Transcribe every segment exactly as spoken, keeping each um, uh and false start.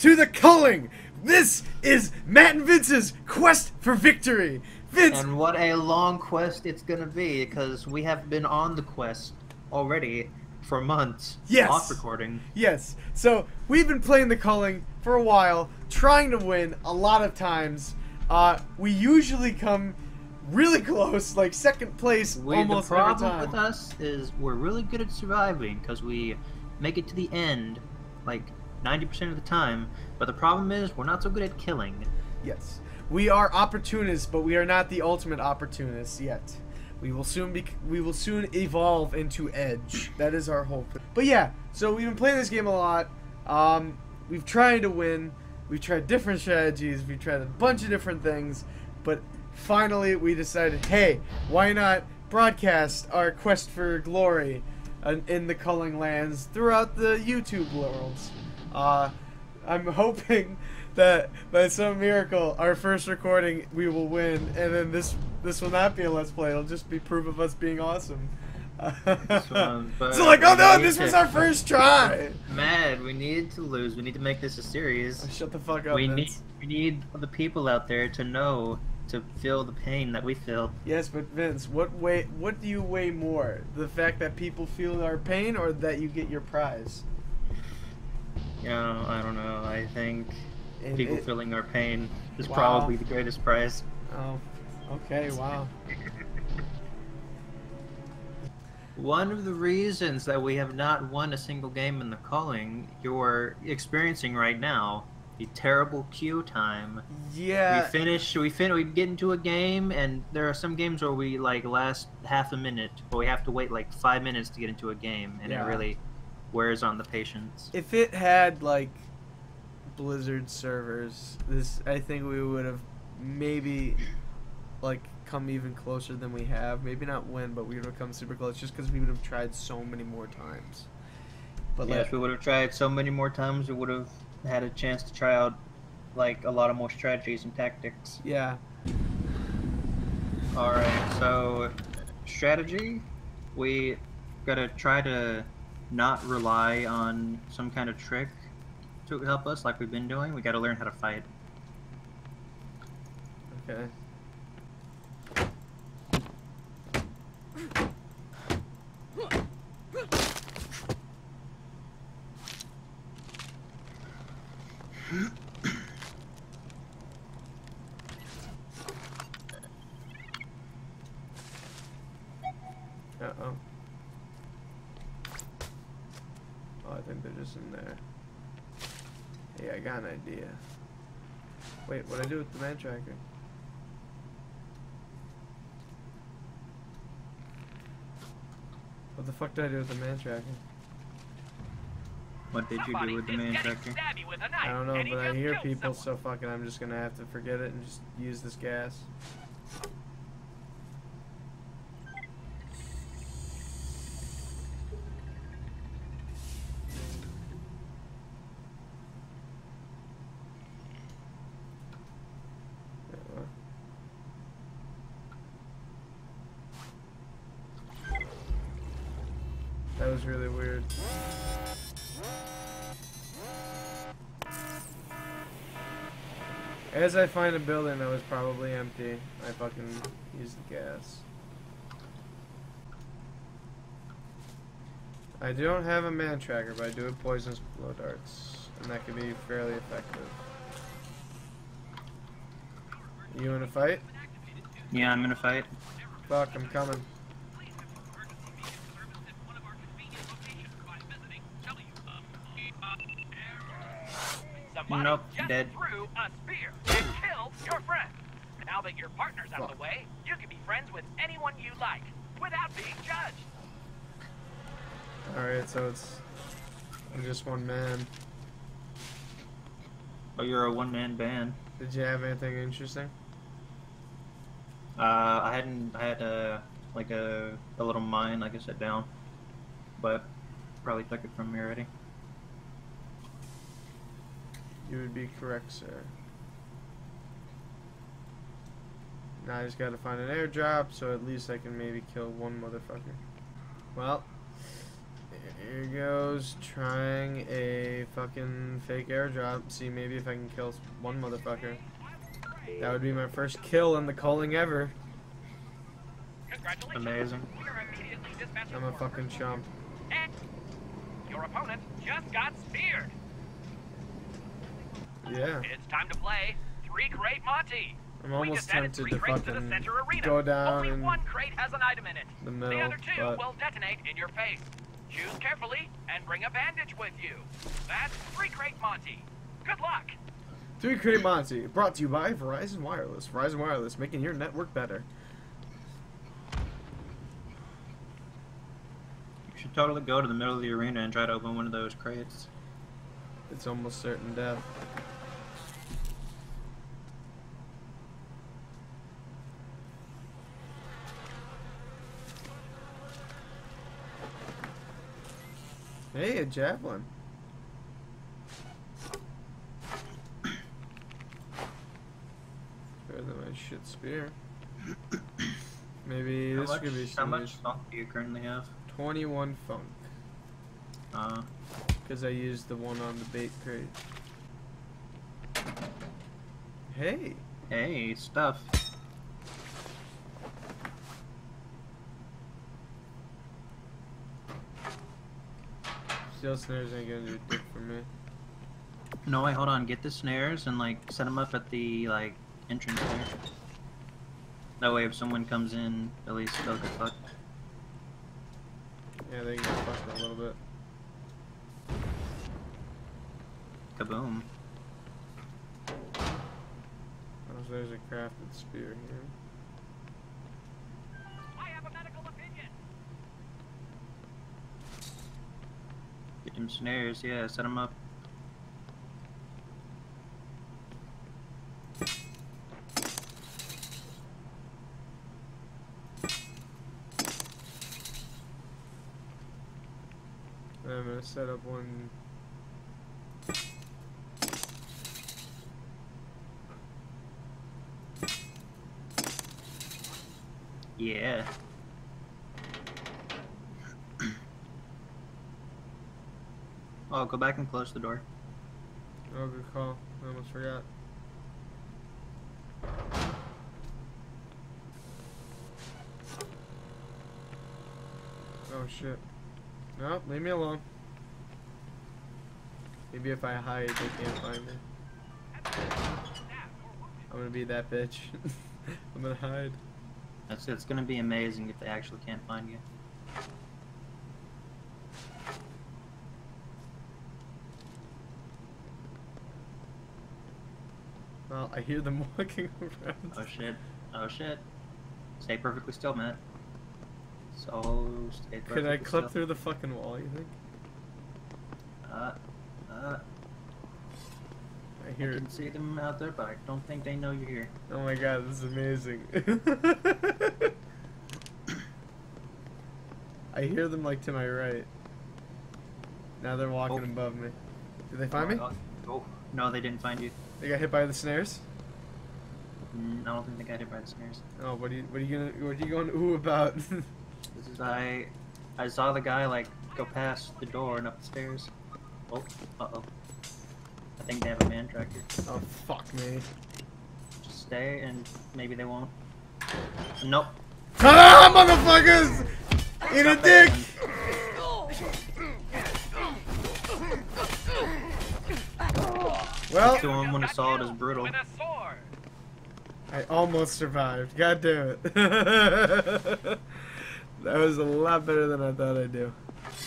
to the Culling. This is Matt and Vince's quest for victory. Vince. And what a long quest it's gonna be, because we have been on the quest already for months. Yes. Off recording. Yes. So we've been playing the Culling for a while, trying to win a lot of times. Uh, we usually come really close, like second place We, almost the every problem time. with us is we're really good at surviving because we make it to the end, like ninety percent of the time. But the problem is we're not so good at killing. Yes. We are opportunists, but we are not the ultimate opportunists yet. We will soon be. We will soon evolve into Edge. That is our hope. But yeah, so we've been playing this game a lot. Um, we've tried to win. We've tried different strategies. We've tried a bunch of different things. But finally, we decided, hey, why not broadcast our quest for glory uh, in the Culling lands throughout the YouTube worlds? Uh, I'm hoping that by some miracle, our first recording, we will win, and then this this will not be a Let's Play. It'll just be proof of us being awesome. one, but so like, oh no, we this need was to- our first try. Mad, we need to lose. We need to make this a series. Oh, shut the fuck up, we Vince. need we need the people out there to know, to feel the pain that we feel. Yes, but Vince, what weigh, what do you weigh more? The fact that people feel our pain, or that you get your prize? You know, I don't know. I think And people it- feeling our pain is Wow. probably the greatest prize. Oh, okay, wow. One of the reasons that we have not won a single game in the Culling, you're experiencing right now, the terrible queue time. Yeah. We finish, we fin, we get into a game, and there are some games where we like last half a minute, but we have to wait like five minutes to get into a game, and Yeah. it really wears on the patience. If it had like Blizzard servers, this I think we would have maybe like come even closer than we have. Maybe not win, but we would have come super close just because we would have tried so many more times. But Yeah, like, if we would have tried so many more times, we would have had a chance to try out like a lot of more strategies and tactics. yeah, Alright, so strategy, we gotta try to not rely on some kind of trick to help us like we've been doing. We gotta learn how to fight. okay. Uh-oh. Oh, I think they're just in there. Hey, I got an idea. Wait, what'd I do with the man tracker? What the fuck did I do with the man tracker? What did you do with the man tracker? I don't know, but I hear people, so fucking I'm just gonna have to forget it and just use this gas. That was really weird. As I find a building that was probably empty, I fucking use the gas. I don't have a man tracker, but I do have poisonous blow darts, and that can be fairly effective. You in a fight? Yeah, I'm gonna fight. Fuck, I'm coming. Nope, dead. Threw a spear and killed your friend. Now that your partner's out of the way, you can be friends with anyone you like without being judged. Alright, so it's... I'm just one man. Oh, you're a one-man band. Did you have anything interesting? Uh, I hadn't, I had a, like a, a little mine I could set down, but probably took it from me already. You would be correct, sir. Now I just gotta find an airdrop, so at least I can maybe kill one motherfucker. Well, Here goes trying a fucking fake airdrop. See maybe if I can kill one motherfucker. That would be my first kill in the Culling ever. Congratulations. Amazing. We are immediately dispatching I'm a forward. fucking chump. And your opponent just got speared. Yeah. It's time to play Three Crate Monty. I'm We almost just added tempted three to crates to the fucking center arena. go down Only in one crate has an item in it. the The middle, other two but will detonate in your face. Choose carefully and bring a bandage with you. That's Three Crate Monty. Good luck. Three Crate Monty, brought to you by Verizon Wireless. Verizon Wireless, making your network better. You should totally go to the middle of the arena and try to open one of those crates. It's almost certain death. Hey, a javelin. Better than my shit spear. Maybe How this much, could be how some much use. funk do you currently have? twenty-one funk. Uh, Because I used the one on the bait crate. Hey! hey, stuff. Steel snares ain't gonna do dick for me. No, wait, hold on. Get the snares and like set them up at the like entrance there. That way, if someone comes in, at least they'll get fucked. Yeah, they can get fucked a little bit. Kaboom! Oh, so there's a crafted spear here. I have a medical opinion. Get them snares, yeah. Set them up. I'm gonna set up one. Yeah. Oh, go back and close the door. Oh, good call. I almost forgot. Oh shit. No, leave me alone. Maybe if I hide, they can't find me. I'm gonna be that bitch. I'm gonna hide. That's it's gonna be amazing if they actually can't find you. Well, I hear them walking around. Oh shit! Oh shit! Stay perfectly still, Matt. So stay perfectly Could I clip still. through the fucking wall, you think? Uh, uh. I I hear it. can see them out there, but I don't think they know you're here. Oh my god, this is amazing. I hear them like to my right. Now they're walking Oh. above me. Did they find me? Oh, oh, no, they didn't find you. They got hit by the snares? Mm, I don't think they got hit by the snares. Oh, what are you what are you gonna what are you going ooh about? This is I. I saw the guy like go past the door and up the stairs. Oh, uh oh. I think they have a man tracker. Oh fuck me. Just stay and maybe they won't. Nope. Ah, motherfuckers! In a dick! Well, Doing one assault is brutal. With a sword. I almost survived. God damn it. That was a lot better than I thought I'd do.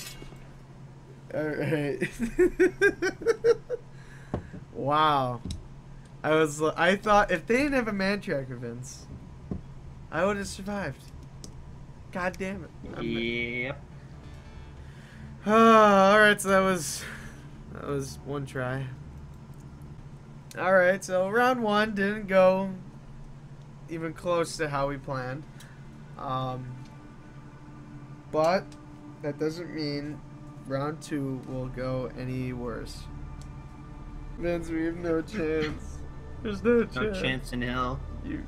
Alright. Wow. I was I thought if they didn't have a man tracker, Vince, I would have survived. God damn it. I'm- Yep. Alright, so that was that was one try. Alright, so round one didn't go even close to how we planned. Um, but that doesn't mean round two will go any worse. Vince, we have no chance. There's no chance. No chance in hell. You,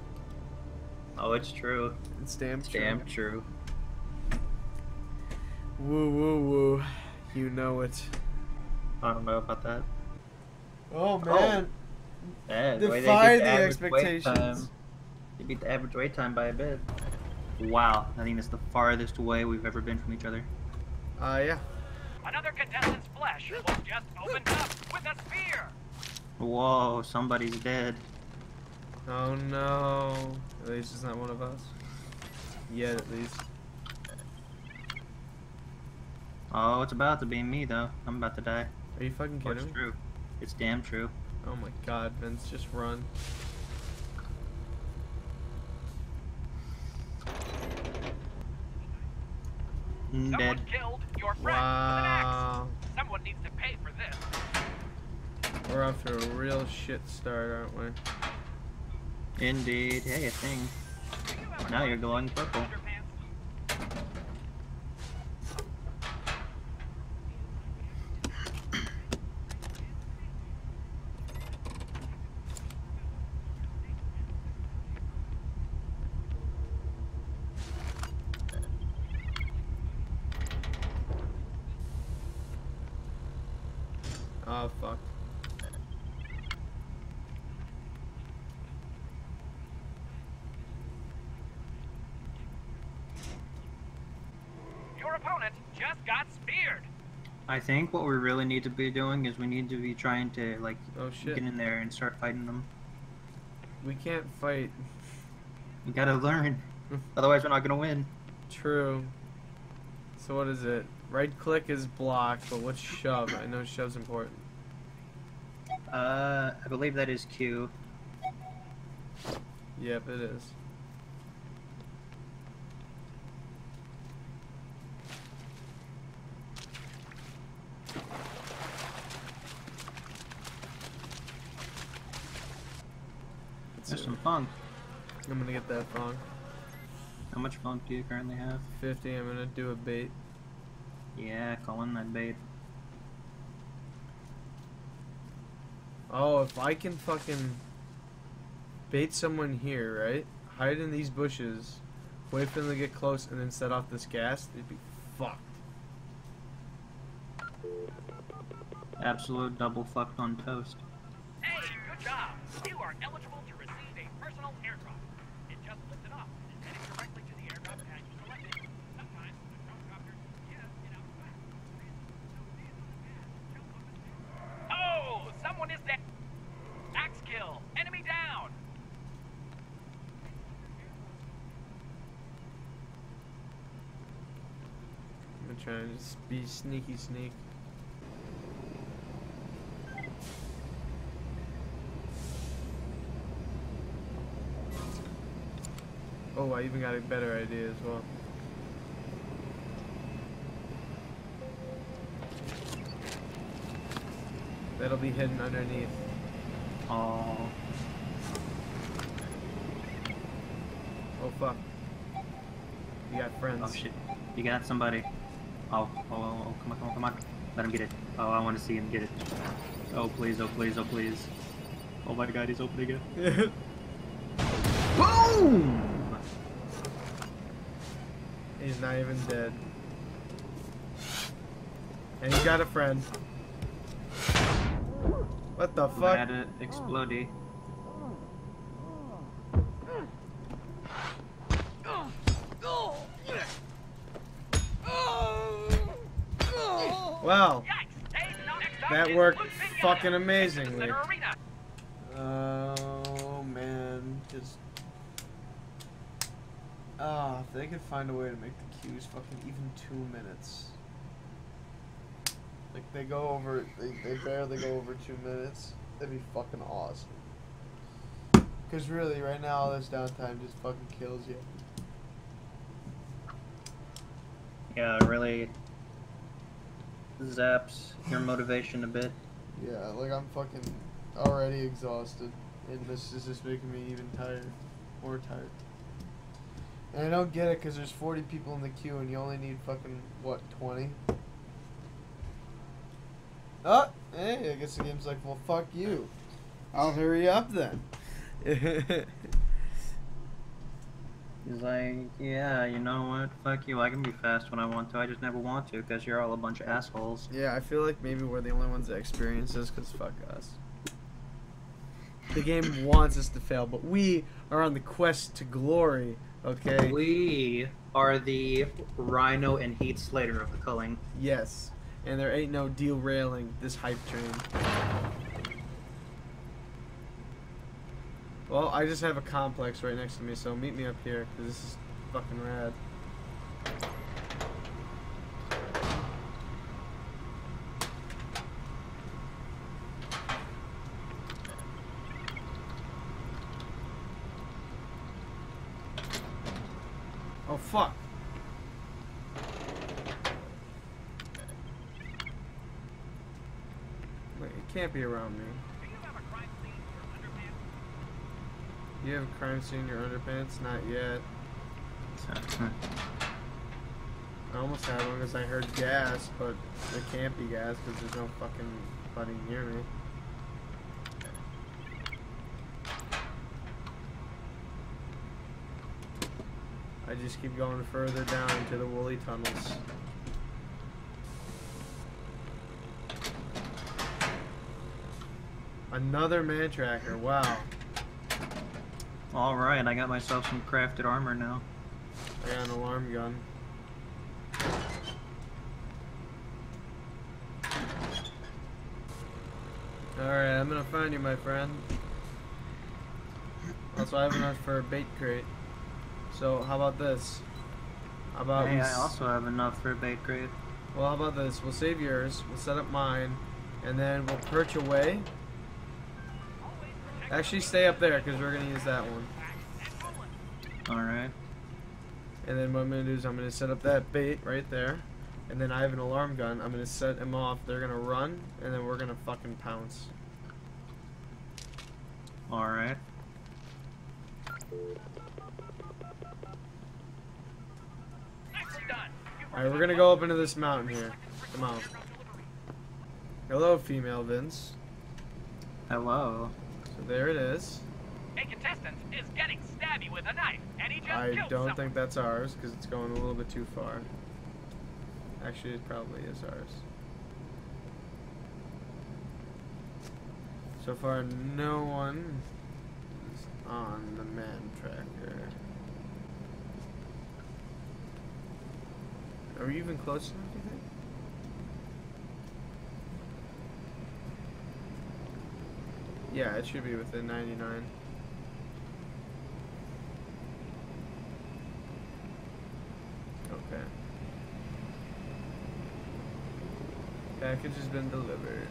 Oh, it's true. it's damn It's true. damn true. Woo woo woo. You know it. I don't know about that. Oh man. Yeah, the way they Defy beat the average wait expectations. time. They beat the average wait time by a bit. Wow, I think that's the farthest away we've ever been from each other. Uh, yeah. Another contestant's flesh was just opened up with a spear. Whoa, somebody's dead. Oh no. At least it's not one of us. Yet, at least. Oh, it's about to be me though. I'm about to die. Are you fucking Oh, kidding it's me? true. It's damn true. Oh my god, Vince, just run. Mm, Someone dead. killed your friend with an axe. Wow. Someone needs to pay for this. We're off to a real shit start, aren't we? Indeed. Hey, a thing. Now you're glowing purple. Oh, fuck. Your opponent just got speared. I think what we really need to be doing is we need to be trying to like Oh shit. get in there and start fighting them. We can't fight. We gotta learn. Otherwise we're not gonna win. True. So what is it? Right click is block, but what's shove? I know shove's important. Uh, I believe that is Q. Yep, it is. There's some funk. I'm gonna get that phone. How much funk do you currently have? fifty, I'm gonna do a bait. Yeah, calling that bait. Oh, if I can fucking bait someone here, right? Hide in these bushes, wait for them to get close, and then set off this gas, they'd be fucked. Absolute double fucked on toast. Hey, good job. You are eligible to receive a personal airdrop. It just lifted off and is heading directly to the airdrop pad you selected. Sometimes the drone copters just get out of whack. Oh, someone is dead. Axe kill. Enemy down. I'm gonna try and just be sneaky sneak. Oh, I even got a better idea as well. That'll be hidden underneath. Oh, Oh fuck. You got friends. oh shit. You got somebody. Oh, oh, oh, oh, come on, come on, come on. Let him get it. Oh, I want to see him get it. Oh, please, oh, please, oh, please. Oh my god, he's opening it. Boom! He's not even dead. And he got a friend. What the fuck? Had it explodey. Wow. Yikes. Hey, no, next up That is worked Blue Pinata. fucking This is amazingly. their arena. Oh man, just ah, if they could find a way to make the queues fucking even two minutes. Like they go over, they, they barely go over two minutes. That'd be fucking awesome. Cause really, right now, all this downtime just fucking kills you. Yeah, really zaps your motivation a bit. Yeah, like I'm fucking already exhausted, and this is just making me even tired, more tired. And I don't get it, cause there's forty people in the queue, and you only need fucking what, twenty? Oh, hey, I guess the game's like, well, fuck you. I'll hurry up then. He's like, yeah, you know what? Fuck you. I can be fast when I want to. I just never want to because you're all a bunch of assholes. Yeah, I feel like maybe we're the only ones that experience this because fuck us. The game wants us to fail, but we are on the quest to glory, okay? We are the Rhino and Heath Slater of the Culling. Yes. And there ain't no derailing this hype train. Well, I just have a complex right next to me, so meet me up here, because this is fucking rad. Oh, fuck. Wait, it can't be around me. Do you have a crime scene in your underpants? You have a crime scene in your underpants? Not yet. I almost had one because I heard gas, but it can't be gas because there's no fucking buddy near me. I just keep going further down into the woolly tunnels. Another man tracker, wow. Alright, I got myself some crafted armor now. I got an alarm gun. Alright, I'm gonna find you, my friend. Also, I have enough for a bait crate. So, how about this? How about Hey, we I s- also have enough for a bait crate. Well, how about this? We'll save yours, we'll set up mine, and then we'll perch away. Actually, stay up there, because we're gonna use that one. Alright. And then what I'm gonna do is I'm gonna set up that bait right there. And then I have an alarm gun. I'm gonna set them off. They're gonna run, and then we're gonna fucking pounce. Alright. Nicely done. You Alright, we're gonna go up into this mountain here. Come on. Hello, female Vince. Hello. So there it is. A contestant is getting stabby with a knife, and he just I killed don't someone. think that's ours, because it's going a little bit too far. Actually, it probably is ours. So far, no one is on the man tracker. Are we even close enough, do you think? Yeah, it should be within ninety-nine. Okay. Package has been delivered.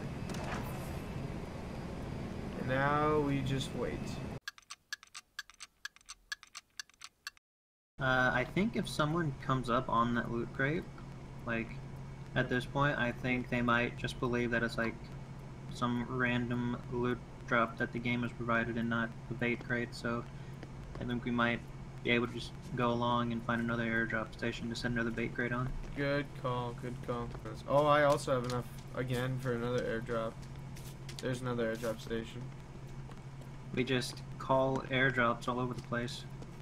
And now we just wait. Uh, I think if someone comes up on that loot crate, like, at this point, I think they might just believe that it's like some random loot drop that the game has provided and not the bait crate, so I think we might be able to just go along and find another airdrop station to send another bait crate on. Good call, good call. Oh, I also have enough again for another airdrop. There's another airdrop station. We just call airdrops all over the place.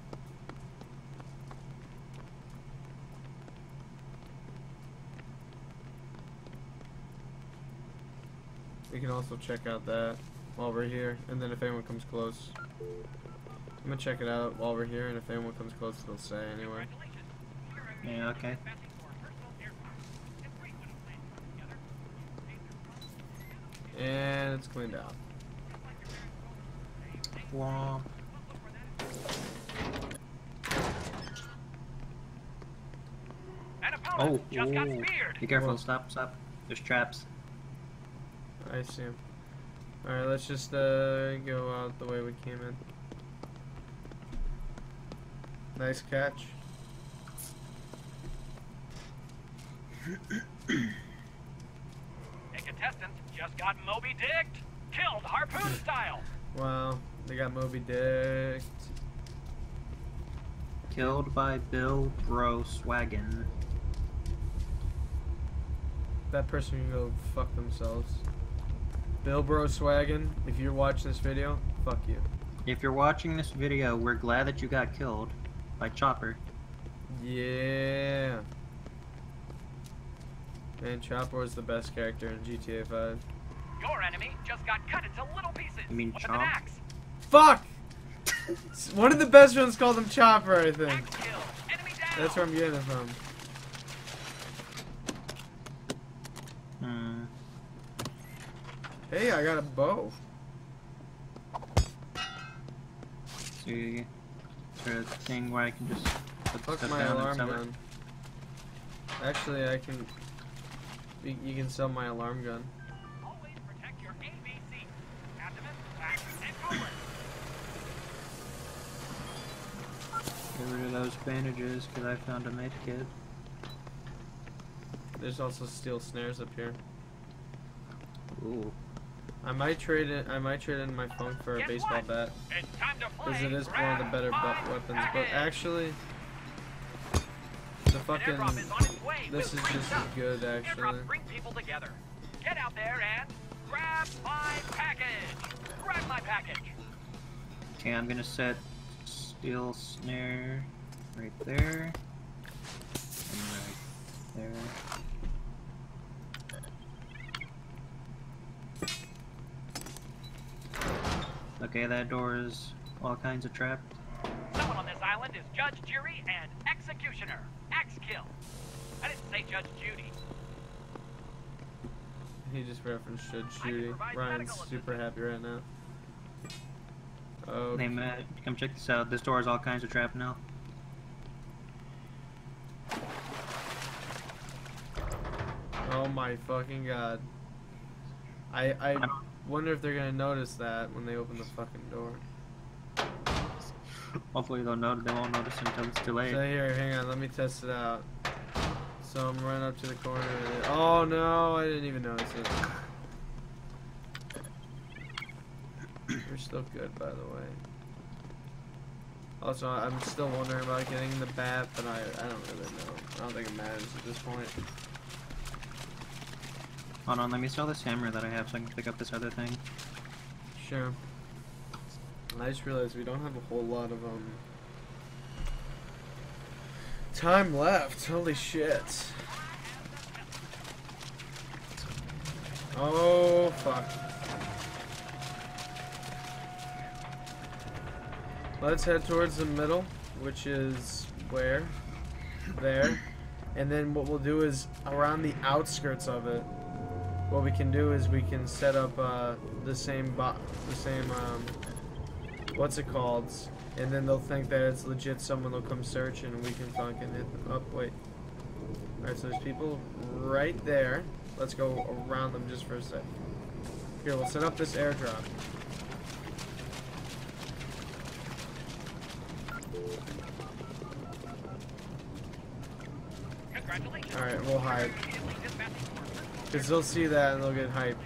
We can also check out that while we're here, and then if anyone comes close, I'm gonna check it out while we're here, and if anyone comes close, they'll say anyway. Yeah, okay. And it's cleaned out. Womp. An opponent Oh, just got ooh. speared. Be careful, Whoa. stop, stop. There's traps. I see him. Alright, let's just uh, go out the way we came in. Nice catch. A contestant just got Moby Dicked, killed harpoon style. Wow, they got Moby Dick. Killed by Bill Bro Swaggin. That person can go fuck themselves. Bill Bro Swaggin, if you're watching this video, fuck you. If you're watching this video, we're glad that you got killed. If you're watching this video, fuck you. If you're watching this video, we're glad that you got killed. by Chopper. Yeah. Man, Chopper is the best character in G T A five. Your enemy just got cut into little pieces You mean with an Chomp? axe. Fuck! One of the best ones called him Chopper, I think. Axe kill. Enemy down. That's where I'm getting it from. Hmm. Hey, I got a bow. See, is there a thing where I can just put Fuck stuff my down and alarm sell it? gun. Actually, I can. You, you can sell my alarm gun. Always protect your A B C. Abdomen, back, and forward. Get rid of those bandages because I found a med kit. There's also steel snares up here. Ooh. I might trade it. I might trade in my phone for a Guess baseball what? bat It's time to play. because it is one of the Grab better my bu- weapons. But package. actually, the An fucking airdrop is on its way this with is great just as stuff. good actually. Airdrops bring people together. Get out there and grab my package. Grab my package. Okay, I'm gonna set steel snare right there. And right there. Okay, that door is all kinds of trapped. Someone on this island is judge, jury, and executioner. Axe kill. I didn't say Judge Judy. He just referenced Judge I can Judy. provide Ryan's medical super assistance. happy right now. Oh, Hey Matt, come check this out. This door is all kinds of trapped now. oh my fucking god! I I I'm- wonder if they're gonna notice that when they open the fucking door. Hopefully they'll notice. They won't notice until it's too late. So here, hang on, let me test it out. So I'm running up to the corner. And oh no, I didn't even notice it. You're still good, by the way. Also, I'm still wondering about getting the bat, but I I don't really know. I don't think it matters at this point. Hold on, let me sell this hammer that I have so I can pick up this other thing. Sure. I just realized we don't have a whole lot of um time left. Holy shit. Oh fuck. Let's head towards the middle, which is where? There. And then what we'll do is around the outskirts of it, what we can do is we can set up uh, the same bo the same um, what's it called, and then they'll think that it's legit. Someone will come search and we can fucking hit them up. Wait. Alright, so there's people right there. Let's go around them just for a sec. Here, we'll set up this airdrop. Congratulations. Alright, we'll hide. Immediately dispatching forces. Because they'll see that and they'll get hyped.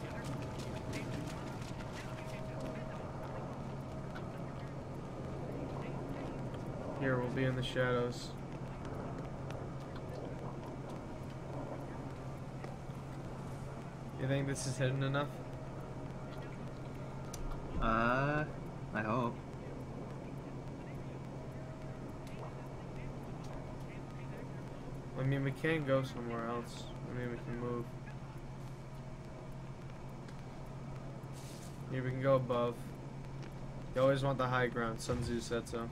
Here, we'll be in the shadows. You think this is hidden enough? Uh, I hope. I mean, we can go somewhere else. I mean, we can move. Here, we can go above. You always want the high ground. Sun Tzu said so.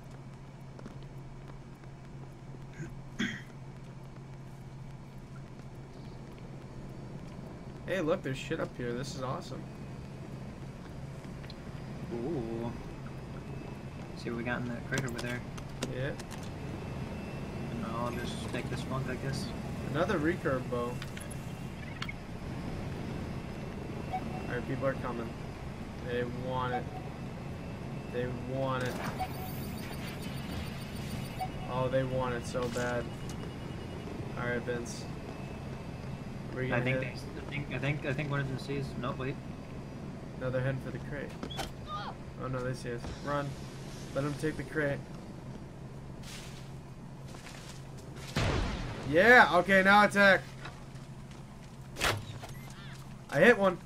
Hey, look, there's shit up here. This is awesome. Ooh. See what we got in that crate over there. Yeah. And I'll just take this one, I guess. Another recurve bow. Alright, people are coming. They want it. They want it. Oh, they want it so bad. Alright, Vince. Are we I gonna think, hit? they, I think I think I think one of them sees. No, wait. No, they're heading for the crate. Oh no, they see us. Run. Let them take the crate. Yeah, okay, now attack. I hit one.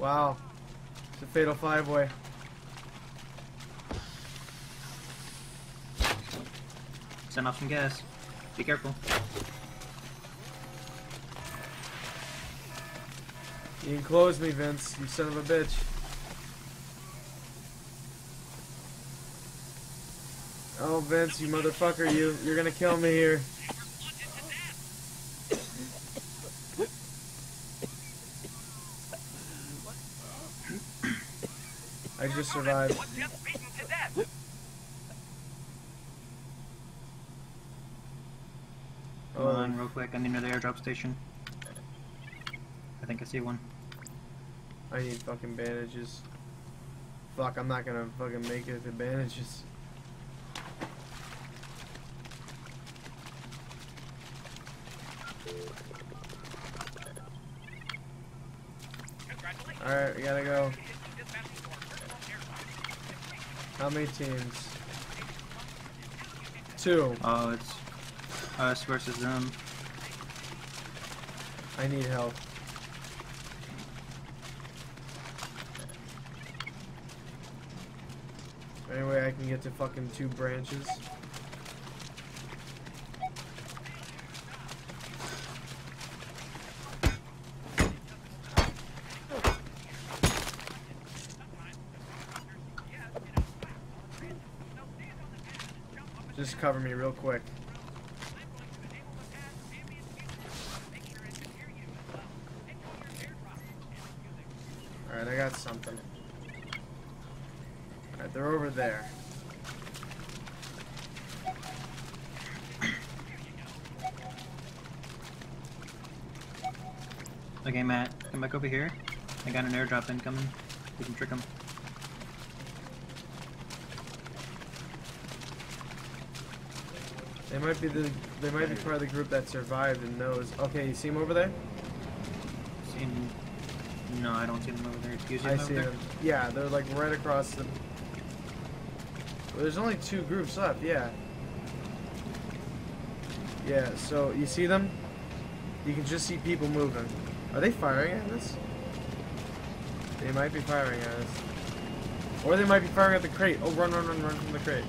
Wow. It's a fatal five-way. Send off some gas. Be careful. You enclosed me, Vince, you son of a bitch. Oh, Vince, you motherfucker, you. You're gonna kill me here. I just survived. Was just beaten to death. Come Oh. on, real quick. I need another airdrop station. I think I see one. I need fucking bandages. Fuck, I'm not gonna fucking make it with bandages. Congratulations. Alright, we gotta go. Dispatching your personal aircraft. How many teams? Two. Oh, it's us versus them. I need help. Anyway, I can get to fucking two branches. Just cover me real quick. Alright, I got something. Alright, they're over there. Okay, Matt, come back over here. I got an airdrop incoming. We can trick them. They might be the they might be part of the group that survived and knows. Okay, you see them over there? Seen... No, I don't see them over there. Excuse you. I over see there? them. Yeah, they're like right across the. Well, there's only two groups left. Yeah. Yeah. So you see them? You can just see people moving. Are they firing at us? They might be firing at us. Or they might be firing at the crate. Oh, run, run, run, run from the crate.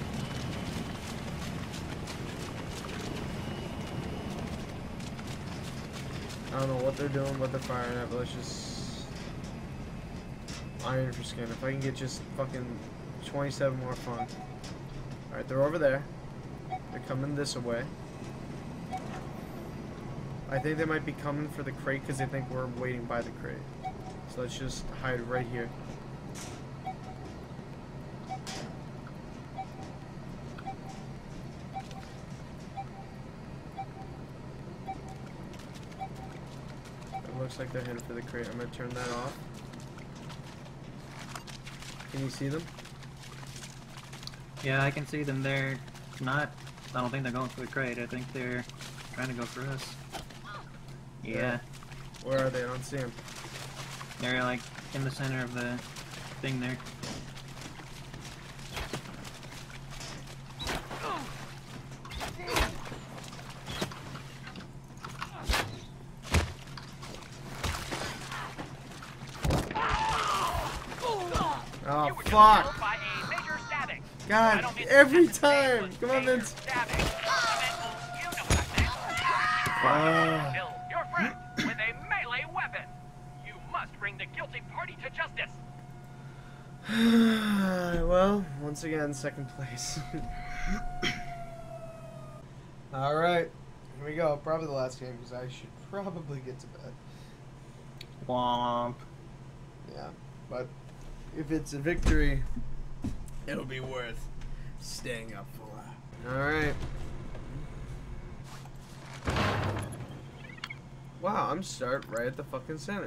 I don't know what they're doing, what they're firing at, but let's just iron for skin. If I can get just fucking twenty-seven more fun. Alright, they're over there. They're coming this way. I think they might be coming for the crate because they think we're waiting by the crate. So let's just hide right here. It looks like they're headed for the crate. I'm gonna turn that off. Can you see them? Yeah, I can see them. They're not... I don't think they're going for the crate. I think they're trying to go for us. Yeah. Yeah. Where are they? I don't see them. They're like in the center of the thing there. Oh, You were just fuck! killed by a major stabbing. I God, don't mean every specific time! name, Come on, major Vince! stabbing. You know what I Ah. meant. Kill your friend with a melee weapon. You must bring the guilty party to justice. Well, once again, second place. Alright, here we go. Probably the last game because I should probably get to bed. Womp. Yeah, but if it's a victory, it'll be worth staying up for. Alright. Wow, I'm start right at the fucking center.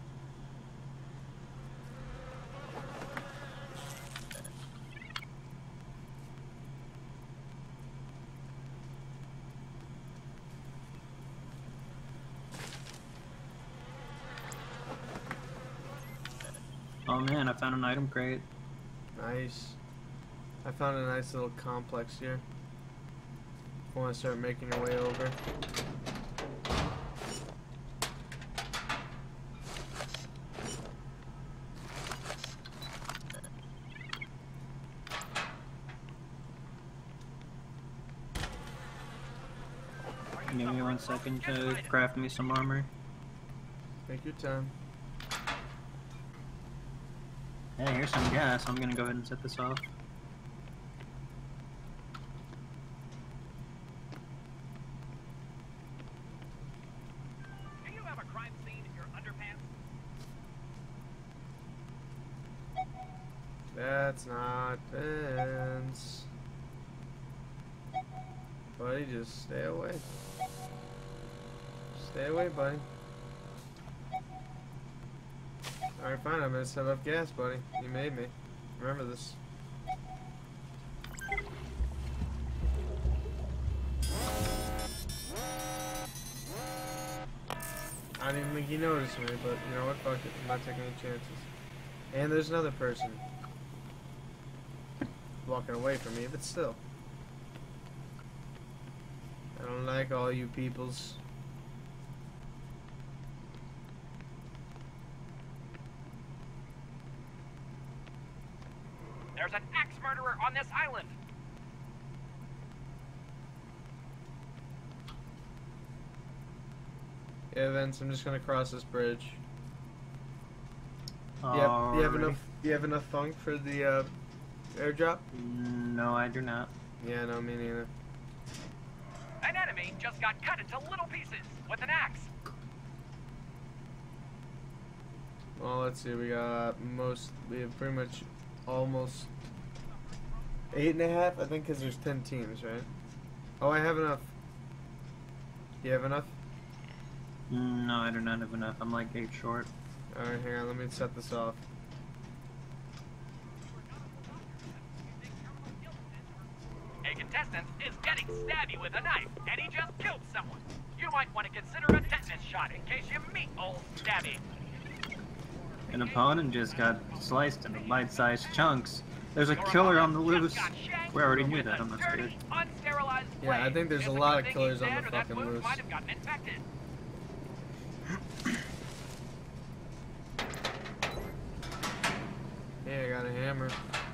Oh man, I found an item crate. Nice. I found a nice little complex here. I want to start making our way over. Give me one second to craft me some armor. Take your time. Hey, here's some gas. I'm gonna go ahead and set this off. Do you have a crime scene in your underpants? That's not Vince. Buddy, just stay away. Stay away, buddy. Alright, fine. I'm gonna set up gas, buddy. You made me. Remember this. I didn't even think he noticed me, but you know what? Fuck it. I'm not taking any chances. And there's another person walking away from me, but still. I don't like all you peoples. There's an axe murderer on this island. Yeah, Vince, I'm just gonna cross this bridge. You have, you have enough? You have enough funk for the uh, airdrop? No, I do not. Yeah, no, me neither. An enemy just got cut into little pieces with an axe. Well, let's see. We got most. We have pretty much almost eight and a half. I think because there's ten teams, right? Oh, I have enough. You have enough? No, I do not have enough. I'm like eight short. All right, hang on. Let me set this off. A contestant is getting stabby with a knife, and he just killed someone. You might want to consider a tetanus shot in case you meet old Stabby. An opponent just got sliced into bite-sized chunks. There's a killer on the loose. We already knew that. I'm not scared. Yeah, I think there's a lot of killers on the fucking loose. Hey, I got a hammer.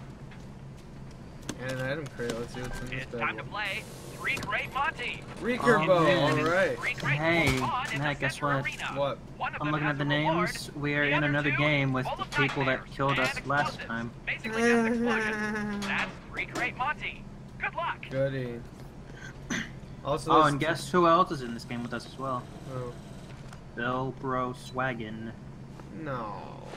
And an item crate. Let's see what's in this It's bad time to boy. play Three Great Monty. Recur Oh, bow, man. alright. Three great Hey, will spawn in the Matt, guess center what? arena. What? One of I'm them looking has at the a reward, names. We are the in other another two game with full the of people that nightmares killed us and last explosives. time. Basically just explosions. That's Three Great Monty. Good luck. Goody. Also, Oh, there's and guess who else is in this game with us as well? Oh, Bill Bro Swaggin. no.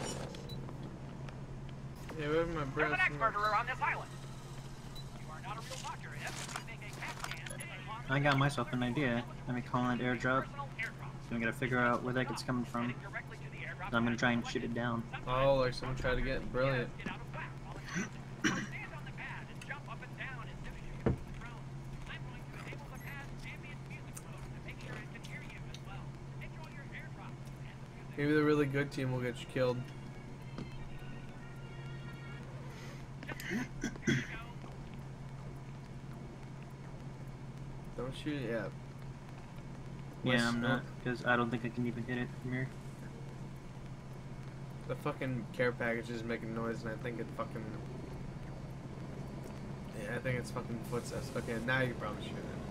Hey, where's my There's breath? an axe murderer on this island. You are not a real doctor if you think a CAT scan is a monster. I got myself an idea. Let me call an airdrop. Personal airdrop. So I'm gonna figure out where that gets coming from. Heading directly to the airdrop. I'm gonna try and shoot it down. Oh, like someone tried to get brilliant. Get out of whack while it happens. Stand on the pad and jump up and down as soon as you get to the drone. I'm going to enable the pad's ambient music mode to make sure it can hear you as well. Enjoy your airdrop. And the music. Maybe the really good team will get you killed. Here you go. Don't shoot it yet. Yeah, I'm not, because I don't think I can even hit it from here. The fucking care package is making noise, and I think it fucking. Yeah, I think it's fucking footsteps. Okay, now you can probably shoot it.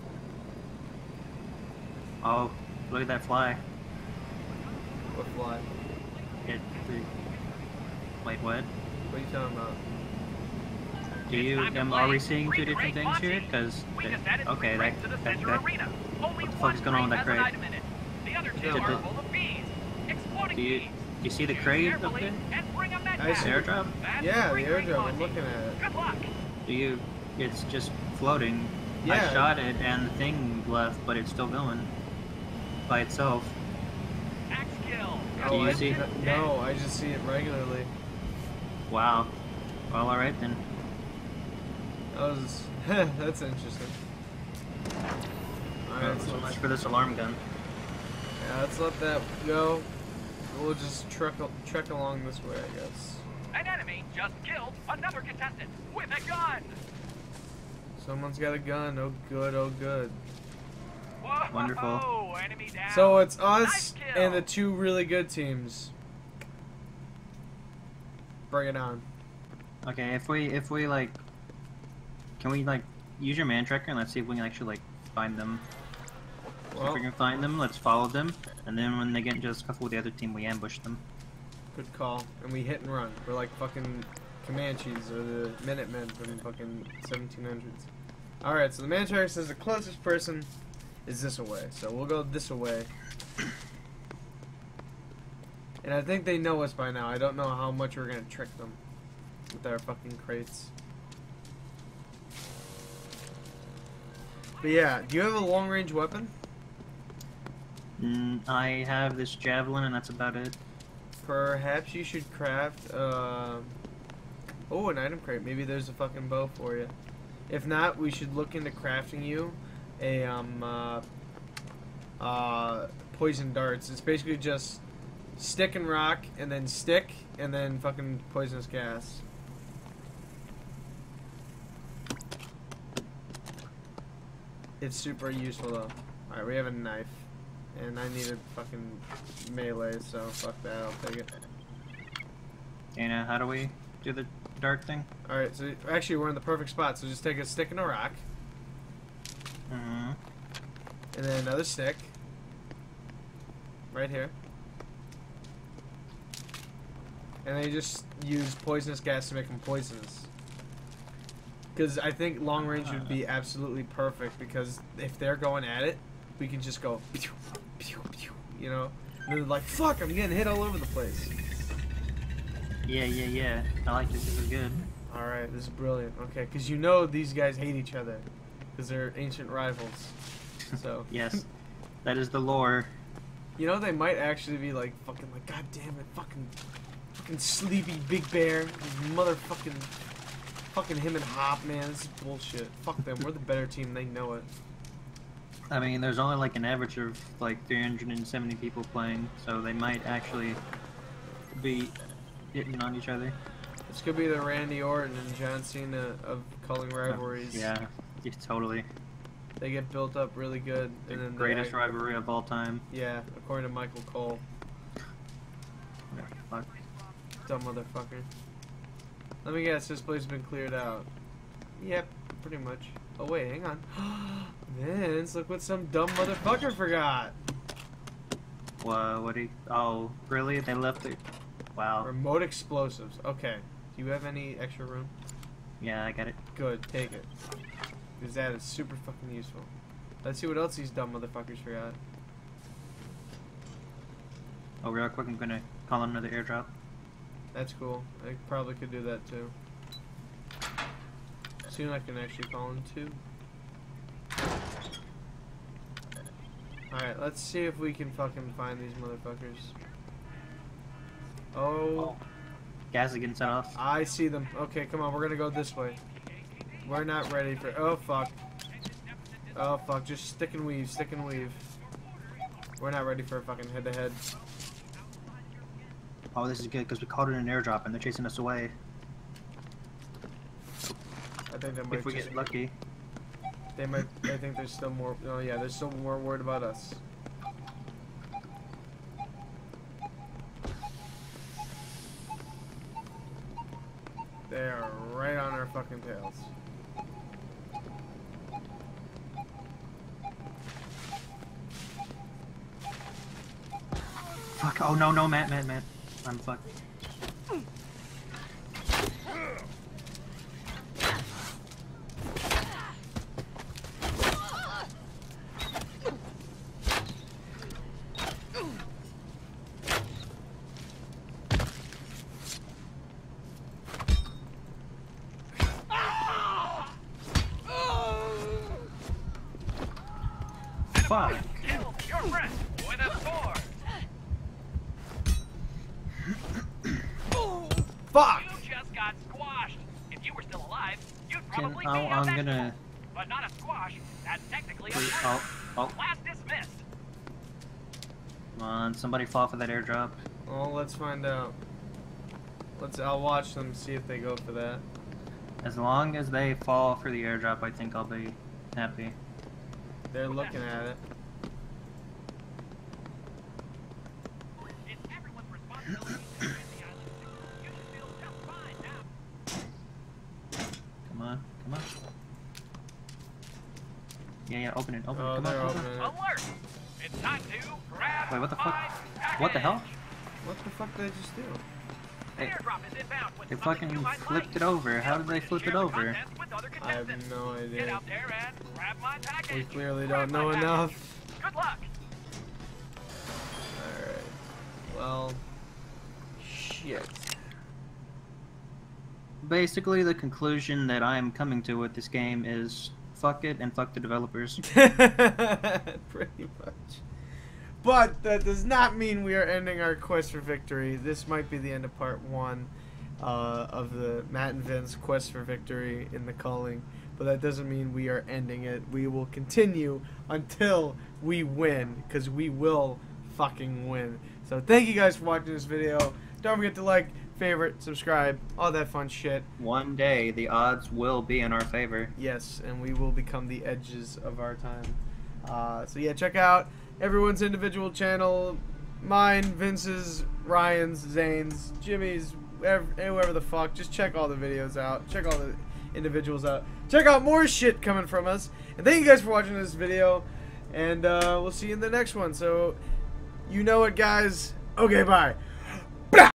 Oh, look at that fly. What fly? It, the, wait, what? What are you talking about? Do you, um, are we seeing two different things here? Because, We just added okay, three that, crates to the that, center that, arena. Only what the fuck one is going on with that crate has crate? an item in it. The other two Yeah, are but- full of bees. Exploding Do you, bees. do you see the Choose crate up carefully there? and bring 'em back I back. see. Airdrop? That's Yeah, the three great airdrop. I'm Monty. looking at it. Good luck. Do you, it's just floating. Yeah. I shot it and the thing left, but it's still going. By itself. Axe kill. Do you I, see- No, I just see it regularly. Wow. Well, alright then. That was. That's interesting. Alright, so so much let's, for this alarm gun. yeah, let's let that go. We'll just trek, trek along this way, I guess. An enemy just killed another contestant with a gun. Someone's got a gun. Oh, good, oh, good. Whoa, Wonderful. Enemy down. So it's us Nice kill. and the two really good teams. Bring it on. Okay, if we, if we like, can we like, use your man tracker and let's see if we can actually like find them. So if Well, we can find them, let's follow them, and then when they get into a scuffle with the other team, we ambush them. good call. And we hit and run. We're like fucking Comanches or the Minutemen from fucking seventeen hundreds. Alright, so the man tracker says the closest person is this away. So we'll go this away. And I think they know us by now. I don't know how much we're gonna trick them with our fucking crates. But yeah, do you have a long range weapon? Mm, I have this javelin, and that's about it. Perhaps you should craft, uh... oh, an item crate. Maybe there's a fucking bow for you. If not, we should look into crafting you a, um, uh... uh poison darts. It's basically just stick and rock, and then stick, and then fucking poisonous gas. It's super useful, though. Alright, we have a knife. And I needed fucking melee, so fuck that, I'll take it. Dana, how do we do the dart thing? Alright, so actually we're in the perfect spot, so just take a stick and a rock. Mm-hmm. And then another stick. Right here. And then you just use poisonous gas to make them poisonous. Because I think long range would be absolutely perfect, because if they're going at it, we can just go, pew, pew, pew, you know? And they're like, fuck, I'm getting hit all over the place. Yeah, yeah, yeah. I like this. This is good. Alright, this is brilliant. Okay, because you know these guys hate each other. Because they're ancient rivals. So. Yes. That is the lore. You know, they might actually be like, fucking, like, god damn it, fucking, fucking sleepy Big Bear. Motherfucking, fucking him and Hop, man. This is bullshit. Fuck them. We're the better team. They know it. I mean, there's only like an average of like three hundred seventy people playing, so they might actually be hitting on each other. This could be the Randy Orton and John Cena of Culling rivalries. Yeah, yeah, totally. They get built up really good. The and then greatest they, rivalry of all time. Yeah, according to Michael Cole. Yeah, fuck. Dumb motherfucker. Let me guess, this place has been cleared out. Yep, pretty much. Oh wait, hang on. Vince, look what some dumb motherfucker forgot. What? What do you? Oh, really? They left it. Wow. Remote explosives. Okay. Do you have any extra room? Yeah, I got it. Good, take it. Because that is super fucking useful. Let's see what else these dumb motherfuckers forgot. Oh, real quick, I'm gonna call in another airdrop. That's cool. I probably could do that too. Soon I can actually call in two. Alright, let's see if we can fucking find these motherfuckers. Oh, Gas is getting set off. I see them. Okay, come on, we're gonna go this way. We're not ready for. Oh fuck. Oh fuck, just stick and weave, stick and weave. We're not ready for a fucking head to head. Oh, this is good because we caught it in an airdrop and they're chasing us away. I think they might If we just, get lucky. They might. I think there's still more. Oh yeah, there's still more worried about us. They are right on our fucking tails. Fuck. Oh no, no, Matt, Matt, Matt. I'm fucked. Fuck. Kill your friend with a sword. Fuck! You just got squashed. If you were still alive, you'd Can, probably oh, be a I'm vegetable. gonna. But not a squash. That's technically a Wait, murder. oh, oh. Class dismissed. Come on, somebody fall for that airdrop. Well, let's find out. Let's. I'll watch them, see if they go for that. As long as they fall for the airdrop, I think I'll be happy. They're looking at it. It's everyone's responsibility to defend the island. You should feel just fine now. Come on, come on. Yeah, yeah, open it, open Oh, it, come they're on, open it. opening it. Alert! It's time to grab Wait, what the fuck? my What the hell? package. What the fuck did I just do? An Hey, airdrop is inbound with they something fucking you might flipped like. it over. How Feel did they free to flip share it the over? contents with other I have contestants. no Get idea. out there and grab my package. We clearly Grab don't my know package. enough. Good luck. Alright. Well. Shit. Basically, the conclusion that I am coming to with this game is fuck it and fuck the developers. Pretty much. But that does not mean we are ending our quest for victory. This might be the end of part one uh, of the Matt and Vince quest for victory in the Culling. But that doesn't mean we are ending it. We will continue until we win, because we will fucking win. So thank you guys for watching this video. Don't forget to like, favorite, subscribe, all that fun shit. One day, the odds will be in our favor. Yes, and we will become the edges of our time. Uh, so yeah, check out everyone's individual channel. Mine, Vince's, Ryan's, Zane's, Jimmy's, whoever, whoever the fuck. Just check all the videos out. Check all the individuals out. Check out more shit coming from us. And thank you guys for watching this video. And uh, we'll see you in the next one. So, you know it, guys. Okay, bye.